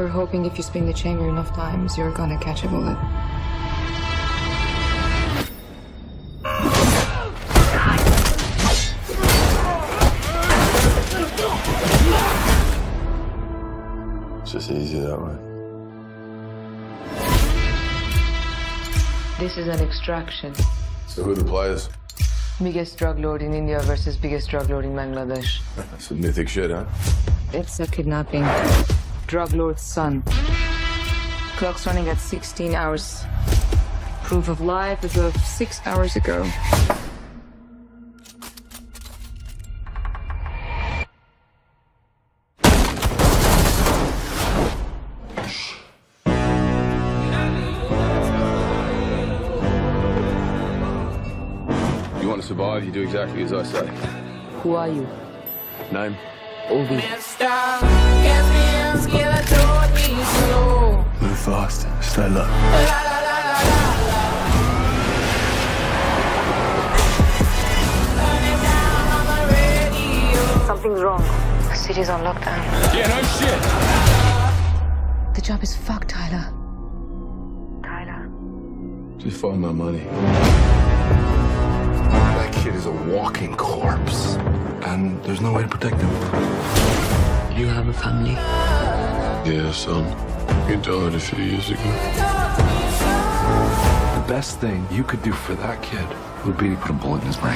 You're hoping if you spin the chamber enough times, you're gonna catch a bullet. It's just easier that way. This is an extraction. So who are the players? Biggest drug lord in India versus biggest drug lord in Bangladesh. Some mythic shit, huh? It's a kidnapping. Drug lord's son. Clock's running at 16 hours. Proof of life as of 6 hours ago. You want to survive, you do exactly as I say. Who are you? Name? Obi. Move fast, stay low. Something's wrong. The city's on lockdown. Yeah, no shit! The job is fucked, Tyler. Tyler. Just find my money. That kid is a walking corpse. And there's no way to protect him. You have a family. Yeah, son. He died a few years ago. The best thing you could do for that kid would be to put a bullet in his brain.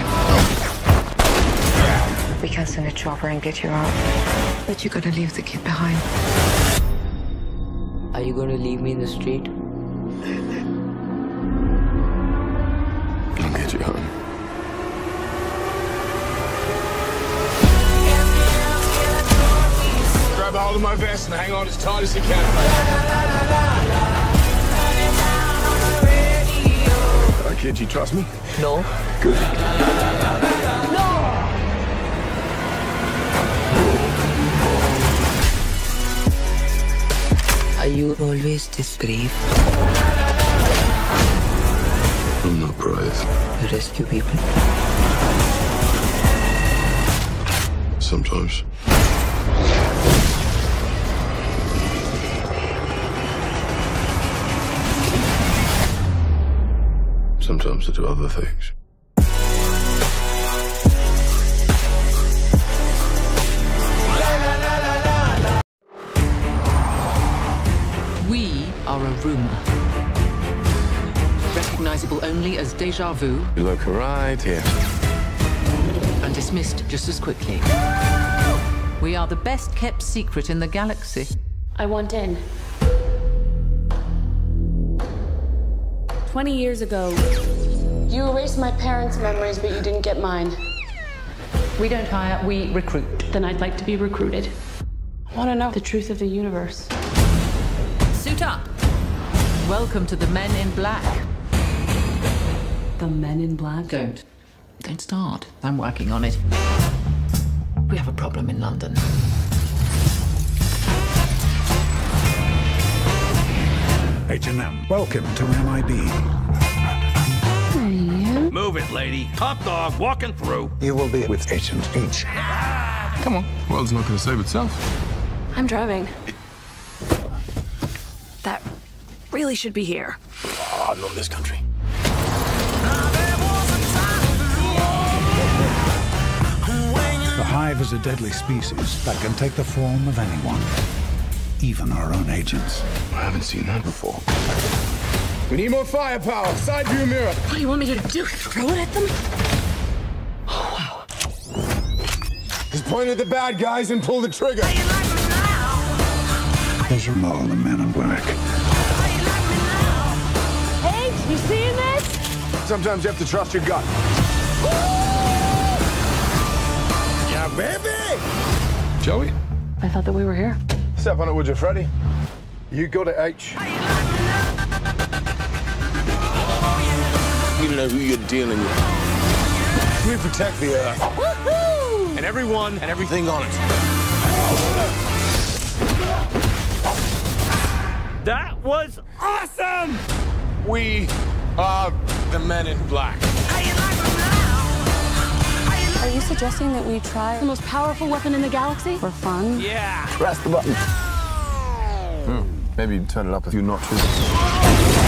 We can send a chopper and get you out. But you gotta leave the kid behind. Are you gonna leave me in the street? I'll get you home. Grab a hold of my vest and hang on as tight as you can. Kid, you trust me? No. Good. Are you always this brave? I'm not brave. You rescue people. Sometimes. Sometimes I do other things. We are a rumor. Recognizable only as déjà vu You look right here. and dismissed just as quickly. We are the best kept secret in the galaxy. I want in. 20 years ago, you erased my parents' memories, but you didn't get mine. We don't hire, we recruit. Then I'd like to be recruited. I want to know the truth of the universe. Suit up. Welcome to the Men in Black. The Men in Black? Don't start. I'm working on it. We have a problem in London. H&M, welcome to MIB. Move it, lady. Hot dog walking through. You will be with Agent H. Come on. The world's not going to save itself. I'm driving. That really should be here. Oh, not this country. The Hive is a deadly species that can take the form of anyone, even our own agents. I haven't seen that before. We need more firepower. Side view mirror. What do you want me to do? Throw it at them? Just point at the bad guys and pull the trigger. Those are all the Men in Black. Hey, you seeing this? Sometimes you have to trust your gut. Yeah, baby! Joey? I thought that we were here. Step on it, would you, Freddy? You go to H. You know who you're dealing with. We protect the Earth. Woohoo! And everyone and everything on it. That was awesome! We are the Men in Black. Are you suggesting that we try the most powerful weapon in the galaxy for fun? Yeah. Press the button. Maybe turn it up a few notches.